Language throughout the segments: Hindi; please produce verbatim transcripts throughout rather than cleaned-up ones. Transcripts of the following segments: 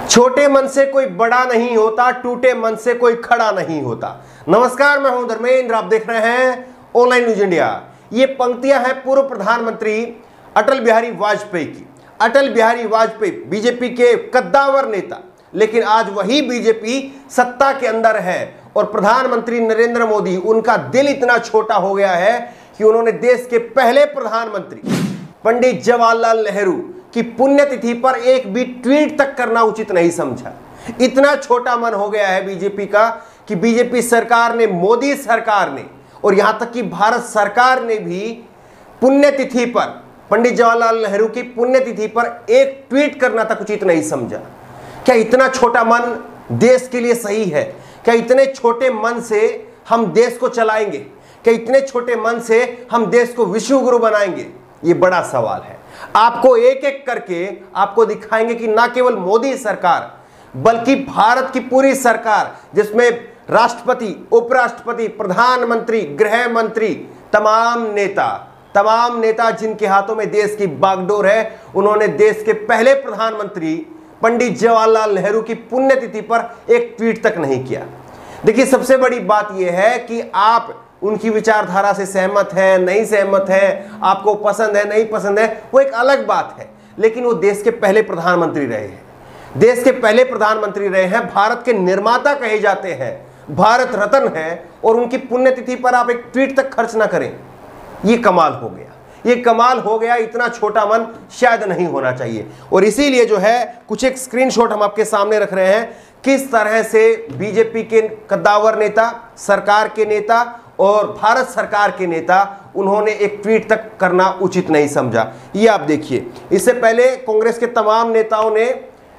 छोटे मन से कोई बड़ा नहीं होता, टूटे मन से कोई खड़ा नहीं होता। नमस्कार, मैं हूं धर्मेंद्र, आप देख रहे हैं ऑनलाइन न्यूज इंडिया। ये पंक्तियां हैं पूर्व प्रधानमंत्री अटल बिहारी वाजपेयी की। अटल बिहारी वाजपेयी बीजेपी के कद्दावर नेता, लेकिन आज वही बीजेपी सत्ता के अंदर है और प्रधानमंत्री नरेंद्र मोदी, उनका दिल इतना छोटा हो गया है कि उन्होंने देश के पहले प्रधानमंत्री पंडित जवाहरलाल नेहरू की पुण्यतिथि पर एक भी ट्वीट तक करना उचित नहीं समझा। इतना छोटा मन हो गया है बीजेपी का कि बीजेपी सरकार ने, मोदी सरकार ने और यहां तक कि भारत सरकार ने भी पुण्यतिथि पर, पंडित जवाहरलाल नेहरू की पुण्यतिथि पर एक ट्वीट करना तक उचित नहीं समझा। क्या इतना छोटा मन देश के लिए सही है? क्या इतने छोटे मन से हम देश को चलाएंगे? क्या इतने छोटे मन से हम देश को विश्व गुरु बनाएंगे? ये बड़ा सवाल है। आपको एक एक करके आपको दिखाएंगे कि ना केवल मोदी सरकार बल्कि भारत की पूरी सरकार, जिसमें राष्ट्रपति, उपराष्ट्रपति, प्रधानमंत्री, गृह मंत्री, तमाम नेता तमाम नेता जिनके हाथों में देश की बागडोर है, उन्होंने देश के पहले प्रधानमंत्री पंडित जवाहरलाल नेहरू की पुण्यतिथि पर एक ट्वीट तक नहीं किया। देखिए, सबसे बड़ी बात यह है कि आप उनकी विचारधारा से सहमत है, नहीं सहमत है, आपको पसंद है, नहीं पसंद है, वो एक अलग बात है। लेकिन वो देश के पहले प्रधानमंत्री रहे हैं, देश के पहले प्रधानमंत्री रहे हैं, भारत के निर्माता कहे जाते हैं, भारत रत्न है, और उनकी पुण्यतिथि पर आप एक ट्वीट तक खर्च ना करें। ये कमाल हो गया, ये कमाल हो गया। इतना छोटा मन शायद नहीं होना चाहिए। और इसीलिए जो है कुछ एक स्क्रीनशॉट हम आपके सामने रख रहे हैं, किस तरह से बीजेपी के कद्दावर नेता, सरकार के नेता और भारत सरकार के नेता, उन्होंने एक ट्वीट तक करना उचित नहीं समझा। ये आप देखिए, इससे पहले कांग्रेस के तमाम नेताओं ने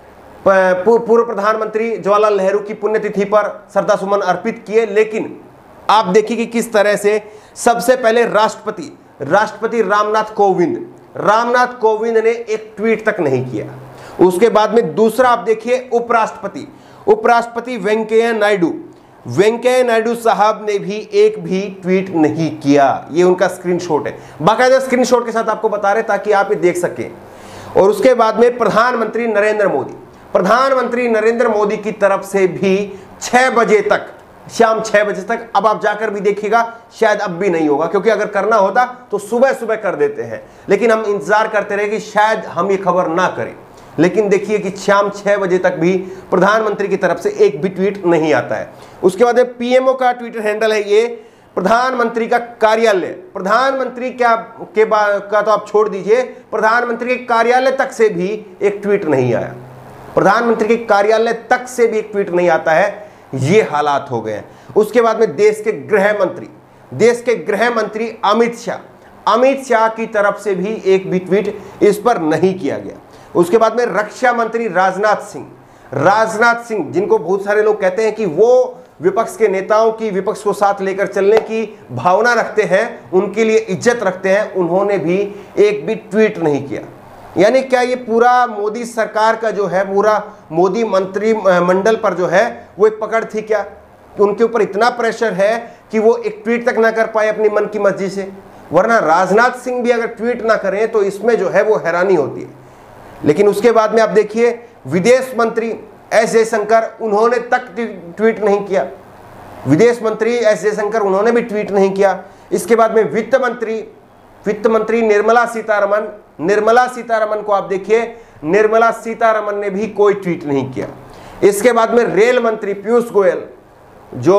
पूर्व प्रधानमंत्री जवाहरलाल नेहरू की पुण्यतिथि पर श्रद्धासुमन अर्पित किए, लेकिन आप देखिए कि किस तरह से सबसे पहले राष्ट्रपति राष्ट्रपति रामनाथ कोविंद रामनाथ कोविंद ने एक ट्वीट तक नहीं किया। उसके बाद में दूसरा आप देखिए, उपराष्ट्रपति उपराष्ट्रपति वेंकैया नायडू वेंकैया नायडू साहब ने भी एक भी ट्वीट नहीं किया। ये उनका स्क्रीनशॉट है, बाकायदा स्क्रीनशॉट के साथ आपको बता रहे ताकि आप ये देख सकें। और उसके बाद में प्रधानमंत्री नरेंद्र मोदी प्रधानमंत्री नरेंद्र मोदी की तरफ से भी छह बजे तक, शाम छह बजे तक, अब आप जाकर भी देखिएगा, शायद अब भी नहीं होगा, क्योंकि अगर करना होता तो सुबह सुबह कर देते हैं। लेकिन हम इंतजार करते रहे कि शायद हम ये खबर ना करें। लेकिन देखिए कि शाम छह बजे तक भी प्रधानमंत्री की तरफ से एक भी ट्वीट नहीं आता है। उसके बाद में पीएमओ का ट्विटर हैंडल है ये, प्रधानमंत्री का कार्यालय। प्रधानमंत्री क्या के का तो आप छोड़ दीजिए, प्रधानमंत्री के कार्यालय तक से भी एक ट्वीट नहीं आया। प्रधानमंत्री के कार्यालय तक से भी एक ट्वीट नहीं आता है। ये हालात हो गए हैं। उसके बाद में देश के गृह मंत्री देश के गृह मंत्री अमित शाह अमित शाह की तरफ से भी एक भी ट्वीट इस पर नहीं किया गया। उसके बाद में रक्षा मंत्री राजनाथ सिंह राजनाथ सिंह जिनको बहुत सारे लोग कहते हैं कि वो विपक्ष के नेताओं की, विपक्ष को साथ लेकर चलने की भावना रखते हैं, उनके लिए इज्जत रखते हैं, उन्होंने भी एक भी ट्वीट नहीं किया। यानी क्या ये पूरा मोदी सरकार का जो है, पूरा मोदी मंत्री मंडल पर जो है वो एक पकड़ थी क्या? उनके ऊपर इतना प्रेशर है कि वो एक ट्वीट तक ना कर पाए अपनी मन की मर्जी से? वरना राजनाथ सिंह भी अगर ट्वीट ना करें तो इसमें जो है वो हैरानी होती है। लेकिन उसके बाद में आप देखिए, विदेश मंत्री एस जयशंकर, उन्होंने तक ट्वीट नहीं किया। विदेश मंत्री एस जयशंकर, उन्होंने भी ट्वीट नहीं किया। इसके बाद में वित्त मंत्री वित्त मंत्री निर्मला सीतारमन निर्मला सीतारमन को आप देखिए, निर्मला सीतारमन ने भी कोई ट्वीट नहीं किया। इसके बाद में रेल मंत्री पीयूष गोयल, जो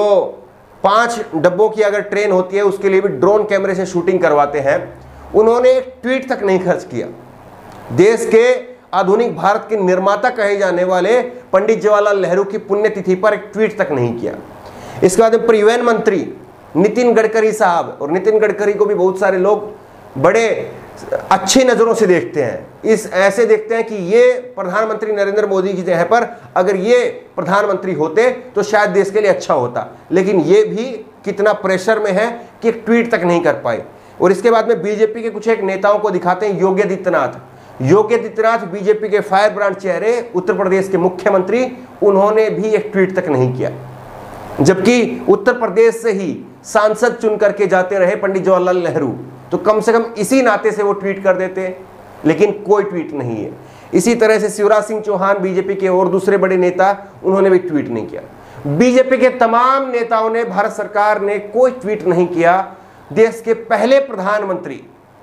पांच डब्बों की अगर ट्रेन होती है उसके लिए भी ड्रोन कैमरे से शूटिंग करवाते हैं, उन्होंने एक ट्वीट तक नहीं खर्च किया। देश के आधुनिक भारत के निर्माता कहे जाने वाले पंडित जवाहरलाल नेहरू की पुण्यतिथि पर एक ट्वीट तक नहीं किया। इसके बाद परिवहन मंत्री नितिन गडकरी साहब, और नितिन गडकरी को भी बहुत सारे लोग बड़े अच्छी नजरों से देखते हैं, इस ऐसे देखते हैं कि ये प्रधानमंत्री नरेंद्र मोदी की जगह पर अगर ये प्रधानमंत्री होते तो शायद देश के लिए अच्छा होता। लेकिन ये भी कितना प्रेशर में है कि एक ट्वीट तक नहीं कर पाए। और इसके बाद में बीजेपी के कुछ एक नेताओं को दिखाते हैं, योगी आदित्यनाथ योगी आदित्यनाथ बीजेपी के फायर ब्रांड चेहरे, उत्तर प्रदेश के मुख्यमंत्री, उन्होंने भी एक ट्वीट तक नहीं किया। जबकि उत्तर प्रदेश से ही सांसद चुन करके जाते रहे पंडित जवाहरलाल नेहरू, तो कम से कम इसी नाते से वो ट्वीट कर देते। लेकिन कोई ट्वीट नहीं है। इसी तरह से शिवराज सिंह चौहान बीजेपी के और दूसरे बड़े नेता, उन्होंने भी ट्वीट नहीं किया। बीजेपी के तमाम नेताओं ने, भारत सरकार ने कोई ट्वीट नहीं किया। देश के पहले प्रधानमंत्री,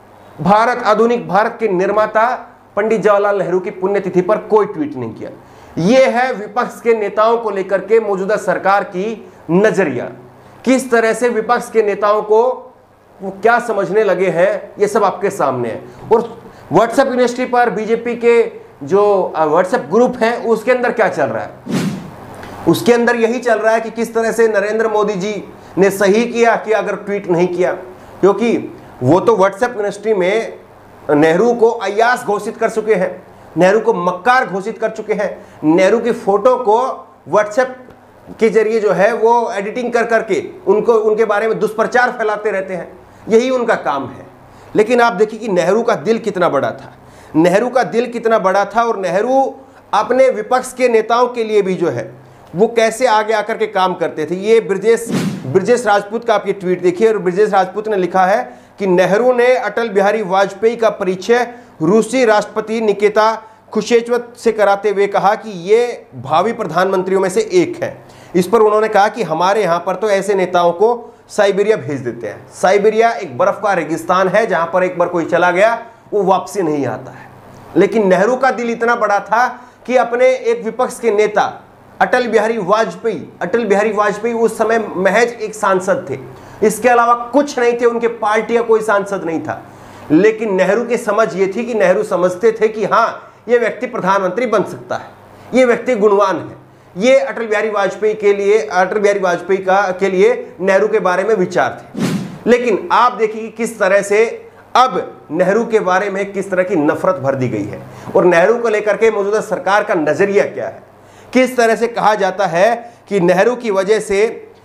भारत आधुनिक भारत के निर्माता पंडित जवाहरलाल नेहरू की पुण्यतिथि पर कोई ट्वीट नहीं किया। यह है विपक्ष के नेताओं को लेकर के मौजूदा सरकार की नजरिया। किस तरह से विपक्ष के नेताओं को वो क्या समझने लगे हैं, ये सब आपके सामने है। और व्हाट्सएप यूनिवर्सिटी पर बीजेपी के जो व्हाट्सएप ग्रुप है उसके अंदर क्या चल रहा है, उसके अंदर यही चल रहा है कि किस तरह से नरेंद्र मोदी जी ने सही किया कि अगर ट्वीट नहीं किया, क्योंकि वो तो व्हाट्सएप यूनिवर्सिटी में नेहरू को अय्याश घोषित कर चुके हैं, नेहरू को मक्कार घोषित कर चुके हैं, नेहरू की फोटो को व्हाट्सएप के जरिए जो है वो एडिटिंग कर करके उनको उनके बारे में दुष्प्रचार फैलाते रहते हैं, यही उनका काम है। लेकिन आप देखिए कि नेहरू का दिल कितना बड़ा था, नेहरू का दिल कितना बड़ा था और नेहरू अपने विपक्ष के नेताओं के लिए भी जो है वो कैसे आगे आकर के काम करते थे। ये ब्रजेश ब्रजेश राजपूत का आप ये ट्वीट देखिए, और ब्रजेश राजपूत ने लिखा है कि नेहरू ने अटल बिहारी वाजपेयी का परिचय रूसी राष्ट्रपति निकिता खुशेचव से कराते हुए कहा कि ये भावी प्रधानमंत्रियों में से एक है। इस पर उन्होंने कहा कि हमारे यहाँ पर तो ऐसे नेताओं को साइबेरिया भेज देते हैं। साइबेरिया एक बर्फ का रेगिस्तान है जहां पर एक बार कोई चला गया वो वापसी नहीं आता है। लेकिन नेहरू का दिल इतना बड़ा था कि अपने एक विपक्ष के नेता अटल बिहारी वाजपेयी अटल बिहारी वाजपेयी उस समय महज एक सांसद थे, इसके अलावा कुछ नहीं थे, उनके पार्टी का कोई सांसद नहीं था। लेकिन नेहरू की समझ ये थी कि नेहरू समझते थे कि हाँ, ये व्यक्ति प्रधानमंत्री बन सकता है, ये व्यक्ति गुणवान है। ये अटल बिहारी वाजपेयी के लिए अटल बिहारी वाजपेयी का के लिए नेहरू के बारे में विचार थे। लेकिन आप देखिए किस तरह से अब नेहरू के बारे में किस तरह की नफरत भर दी गई है और नेहरू को लेकर के मौजूदा सरकार का नजरिया क्या है। किस तरह से कहा जाता है कि नेहरू की वजह से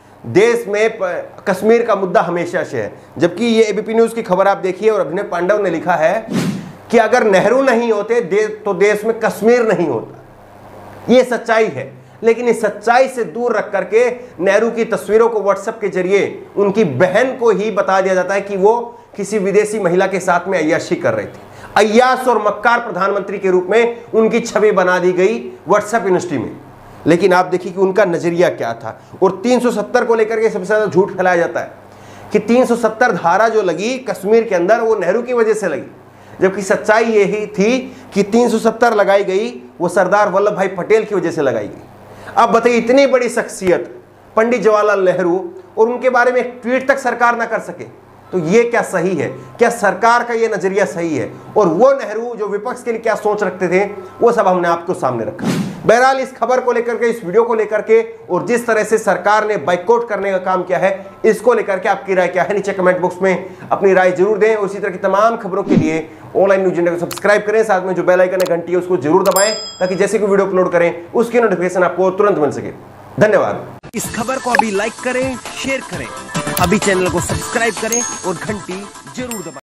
देश में कश्मीर का मुद्दा हमेशा से है, जबकि ये एबीपी न्यूज की खबर आप देखिए और अभिनव पांडव ने लिखा है कि अगर नेहरू नहीं होते दे, तो देश में कश्मीर नहीं होता। ये सच्चाई है, लेकिन इस सच्चाई से दूर रख करके नेहरू की तस्वीरों को व्हाट्सएप के जरिए उनकी बहन को ही बता दिया जाता है कि वो किसी विदेशी महिला के साथ में अय्याशी कर रही थी। अय्याश और मक्कार प्रधानमंत्री के रूप में उनकी छवि बना दी गई व्हाट्सएप यूनिवर्सिटी में। लेकिन आप देखिए कि उनका नजरिया क्या था। और तीन सौ सत्तर को लेकर के सबसे ज्यादा झूठ फैलाया जाता है कि तीन सौ सत्तर धारा जो लगी कश्मीर के अंदर वो नेहरू की वजह से लगी, जबकि सच्चाई यही थी कि तीन सौ सत्तर लगाई गई वो सरदार वल्लभ भाई पटेल की वजह से लगाई गई। अब बताइए, इतनी बड़ी शख्सियत पंडित जवाहरलाल नेहरू और उनके बारे में एक ट्वीट तक सरकार ना कर सके, तो ये क्या सही है? क्या सरकार का ये नजरिया सही है? और वो नेहरू जो विपक्ष के लिए क्या सोच रखते थे, वो सब हमने आपको सामने रखा। बहरहाल इस खबर को लेकर के, इस वीडियो को लेकर के और जिस तरह से सरकार ने बाइकआउट करने का काम किया है, इसको लेकर के आपकी राय क्या है? नीचे कमेंट बॉक्स में अपनी राय जरूर दें। उसी तरह की तमाम खबरों के लिए ऑनलाइन न्यूज इंडिया को सब्सक्राइब करें, साथ में जो बेल आइकन है घंटी है उसको जरूर दबाएं, ताकि जैसे कोई वीडियो अपलोड करें उसकी नोटिफिकेशन आपको तुरंत मिल सके। धन्यवाद। इस खबर को अभी लाइक करें, शेयर करें, अभी चैनल को सब्सक्राइब करें और घंटी जरूर दबाएं।